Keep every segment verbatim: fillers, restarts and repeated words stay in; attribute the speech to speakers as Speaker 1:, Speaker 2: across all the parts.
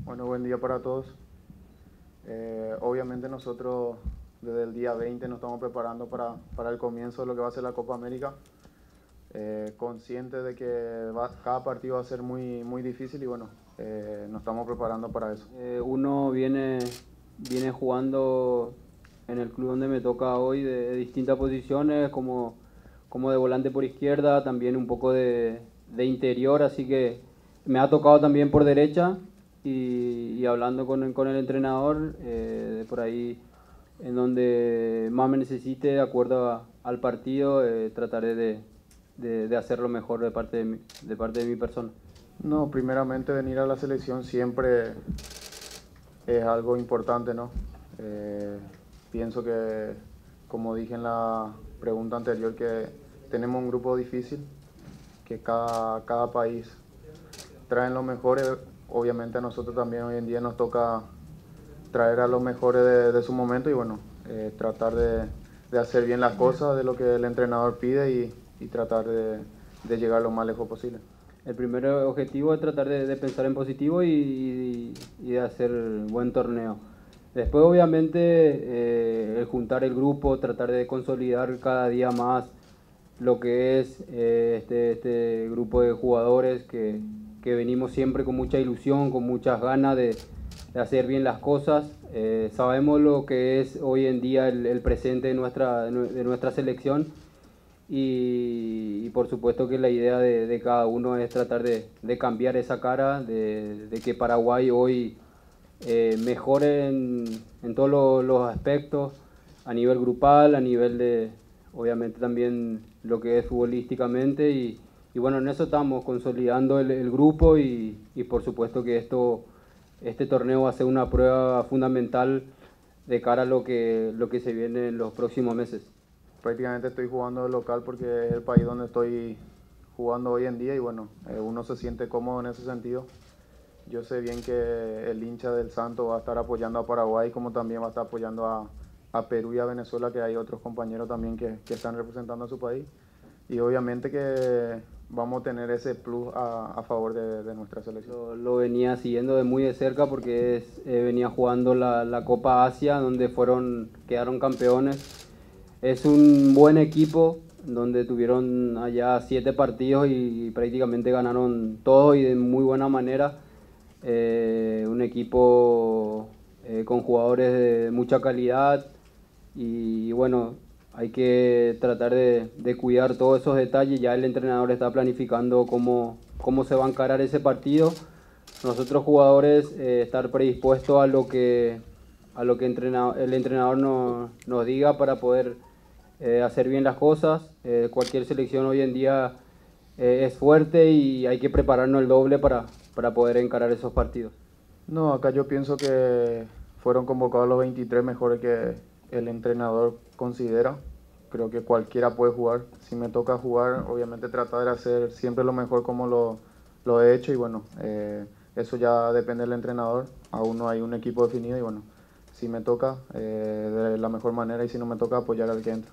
Speaker 1: Bueno, buen día para todos. Eh, obviamente nosotros desde el día veinte nos estamos preparando para, para el comienzo de lo que va a ser la Copa América. Eh, conscientes de que va, cada partido va a ser muy, muy difícil y bueno, eh, nos estamos preparando para eso.
Speaker 2: Eh, uno viene, viene jugando en el club donde me toca hoy de, de distintas posiciones, como, como de volante por izquierda, también un poco de, de interior, así que me ha tocado también por derecha y, y hablando con, con el entrenador, eh, de por ahí en donde más me necesite, de acuerdo a- al partido, eh, trataré de, de, de hacer lo mejor de parte de mi, de parte de mi persona.
Speaker 1: No, primeramente venir a la selección siempre es algo importante, ¿no? Eh, pienso que, como dije en la pregunta anterior, que tenemos un grupo difícil, que cada, cada país traen los mejores. Obviamente a nosotros también hoy en día nos toca traer a los mejores de, de su momento y bueno, eh, tratar de, de hacer bien las cosas, de lo que el entrenador pide y, y tratar de, de llegar lo más lejos posible.
Speaker 2: El primer objetivo es tratar de, de pensar en positivo y, y- y de hacer buen torneo. Después, obviamente, eh, el juntar el grupo, tratar de consolidar cada día más lo que es eh, este, este grupo de jugadores que, que venimos siempre con mucha ilusión, con muchas ganas de, de hacer bien las cosas. Eh, sabemos lo que es hoy en día el, el presente de nuestra, de nuestra selección y, y por supuesto que la idea de, de cada uno es tratar de, de cambiar esa cara, de, de que Paraguay hoy eh, mejore en, en todos lo- los aspectos, a nivel grupal, a nivel de, obviamente también lo que es futbolísticamente y, y bueno, en eso estamos consolidando el, el grupo y, y por supuesto que esto, este torneo va a ser una prueba fundamental de cara a lo que, lo que se viene en los próximos meses.
Speaker 1: Prácticamente estoy jugando de local porque es el país donde estoy jugando hoy en día y bueno, eh, uno se siente cómodo en ese sentido. Yo sé bien que el hincha del Santo va a estar apoyando a Paraguay como también va a estar apoyando a, a Perú y a Venezuela, que hay otros compañeros también que, que están representando a su país. Y obviamente que vamos a tener ese plus a, a favor de, de nuestra selección.
Speaker 2: Lo, lo venía siguiendo de muy de cerca porque es, eh, venía jugando la, la Copa Asia donde fueron, quedaron campeones. Es un buen equipo donde tuvieron allá siete partidos y, prácticamente ganaron todo y de muy buena manera. Eh, un equipo eh, con jugadores de mucha calidad y bueno, hay que tratar de, de cuidar todos esos detalles. Ya el entrenador está planificando cómo, cómo se va a encarar ese partido. Nosotros jugadores eh, estar predispuestos a lo que, a lo que entrenador, el entrenador no, nos diga para poder eh, hacer bien las cosas. Eh, cualquier selección hoy en día eh, es fuerte y hay que prepararnos el doble para, para poder encarar esos partidos.
Speaker 1: No, acá yo pienso que fueron convocados los veintitrés mejores que el entrenador considera. Creo que cualquiera puede jugar. Si me toca jugar, obviamente tratar de hacer siempre lo mejor como lo, lo he hecho y bueno, eh, eso ya depende del entrenador. Aún no hay un equipo definido y bueno, si me toca, eh, de la mejor manera y si no me toca, apoyar al que entra.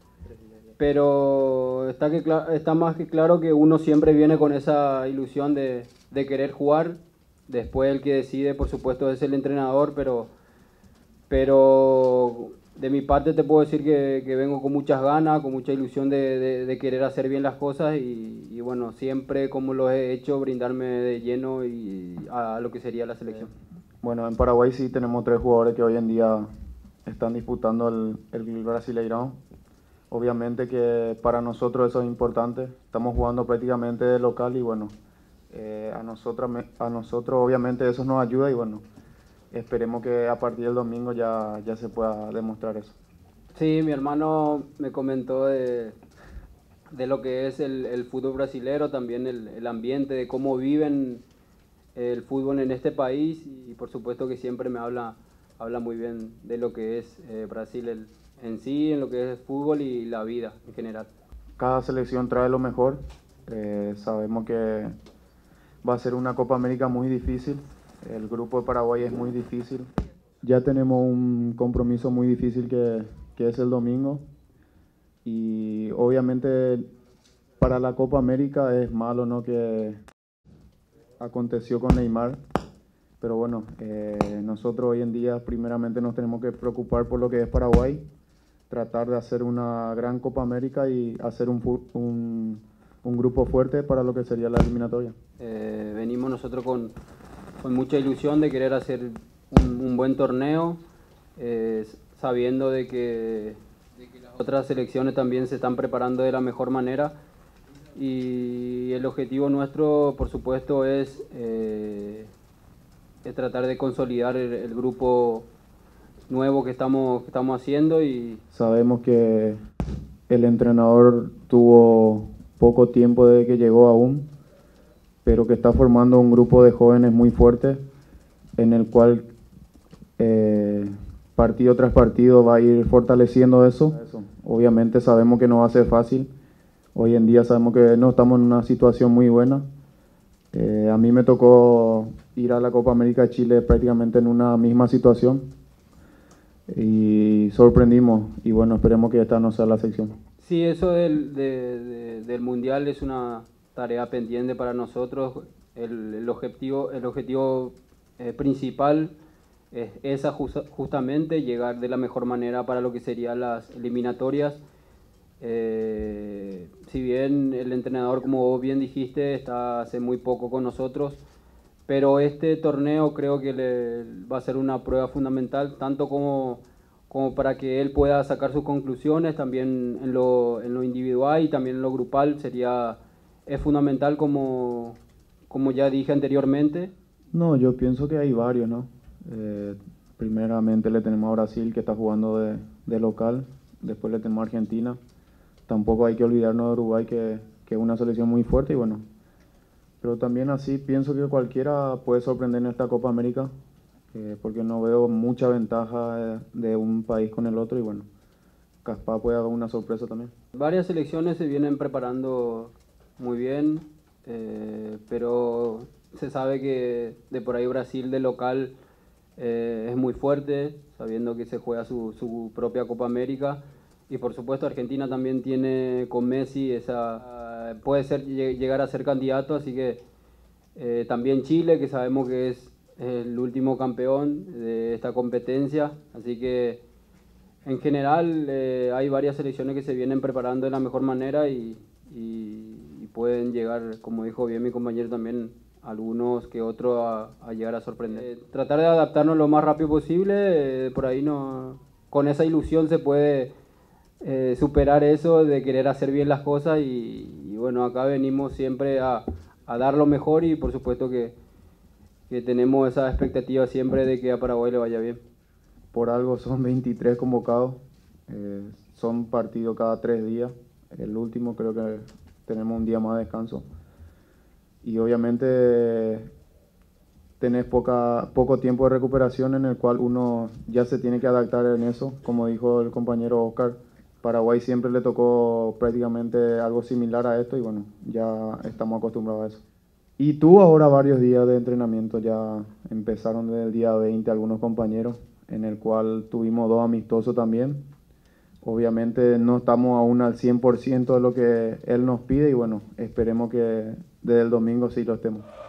Speaker 2: Pero está, que, está más que claro que uno siempre viene con esa ilusión de, de querer jugar. Después el que decide, por supuesto, es el entrenador, pero, pero de mi parte te puedo decir que, que vengo con muchas ganas, con mucha ilusión de, de, de querer hacer bien las cosas y, y, bueno, siempre como lo he hecho, brindarme de lleno y a, a lo que sería la selección.
Speaker 1: Bueno, en Paraguay sí tenemos tres jugadores que hoy en día están disputando el, el Brasileirão. Obviamente que para nosotros eso es importante. Estamos jugando prácticamente de local y bueno, eh, a, nosotros, a nosotros obviamente eso nos ayuda y bueno, esperemos que a partir del domingo ya, ya se pueda demostrar eso.
Speaker 2: Sí, mi hermano me comentó de, de lo que es el, el fútbol brasilero, también el, el ambiente, de cómo viven el fútbol en este país y por supuesto que siempre me habla, habla muy bien de lo que es eh, Brasil el, en sí, en lo que es el fútbol y la vida en general.
Speaker 1: Cada selección trae lo mejor. Eh, sabemos que va a ser una Copa América muy difícil. El grupo de Paraguay es muy difícil. Ya tenemos un compromiso muy difícil que, que es el domingo. Y obviamente para la Copa América es malo, ¿no?, que aconteció con Neymar. pero bueno, eh, nosotros hoy en día primeramente nos tenemos que preocupar por lo que es Paraguay, tratar de hacer una gran Copa América y hacer un, un, un grupo fuerte para lo que sería la eliminatoria.
Speaker 2: Eh, venimos nosotros con, con mucha ilusión de querer hacer un, un buen torneo, eh, sabiendo de que, de que las otras selecciones también se están preparando de la mejor manera, y el objetivo nuestro, por supuesto, es, eh, es tratar de consolidar el, el grupo nuevo que estamos, que estamos haciendo. Y
Speaker 1: sabemos que el entrenador tuvo poco tiempo desde que llegó aún, pero que está formando un grupo de jóvenes muy fuerte, en el cual eh, partido tras partido va a ir fortaleciendo eso. Obviamente sabemos que no va a ser fácil. Hoy en día sabemos que no estamos en una situación muy buena. Eh, a mí me tocó ir a la Copa América de Chile prácticamente en una misma situación y sorprendimos, y bueno, esperemos que esta no sea la sección.
Speaker 2: Sí, eso del, de, de, del Mundial es una tarea pendiente para nosotros. El, el objetivo, el objetivo eh, principal es esa, just, justamente, llegar de la mejor manera para lo que serían las eliminatorias. Eh, si bien el entrenador, como vos bien dijiste, está hace muy poco con nosotros, pero este torneo creo que le va a ser una prueba fundamental, tanto como, como para que él pueda sacar sus conclusiones, también en lo, en lo individual y también en lo grupal. Sería, es fundamental, como, como ya dije anteriormente.
Speaker 1: No, yo pienso que hay varios, ¿no? Eh, primeramente le tenemos a Brasil, que está jugando de, de local, después le tenemos a Argentina. Tampoco hay que olvidarnos de Uruguay, que, que es una selección muy fuerte, y bueno, pero también así pienso que cualquiera puede sorprender en esta Copa América, eh, porque no veo mucha ventaja de, de un país con el otro, y bueno, capaz puede haber una sorpresa también.
Speaker 2: Varias selecciones se vienen preparando muy bien, eh, pero se sabe que de por ahí Brasil de local eh, es muy fuerte, sabiendo que se juega su, su propia Copa América. Y por supuesto Argentina también tiene con Messi esa, puede ser, llegar a ser candidato, así que eh, también Chile, que sabemos que es el último campeón de esta competencia, así que en general eh, hay varias selecciones que se vienen preparando de la mejor manera, y, y, y pueden llegar, como dijo bien mi compañero también, algunos que otros a, a llegar a sorprender. Eh, tratar de adaptarnos lo más rápido posible, eh, por ahí no, con esa ilusión se puede Eh, superar eso de querer hacer bien las cosas, y, y bueno, acá venimos siempre a, a dar lo mejor, y por supuesto que, que tenemos esa expectativa siempre de que a Paraguay le vaya bien.
Speaker 1: Por algo son veintitrés convocados, eh, son partidos cada tres días, el último creo que tenemos un día más de descanso, y obviamente tenés poca, poco tiempo de recuperación, en el cual uno ya se tiene que adaptar en eso. Como dijo el compañero Oscar, Paraguay siempre le tocó prácticamente algo similar a esto, y bueno, ya estamos acostumbrados a eso. Y tuvo ahora varios días de entrenamiento, ya empezaron desde el día veinte algunos compañeros, en el cual tuvimos dos amistosos también. Obviamente no estamos aún al cien por ciento de lo que él nos pide, y bueno, esperemos que desde el domingo sí lo estemos.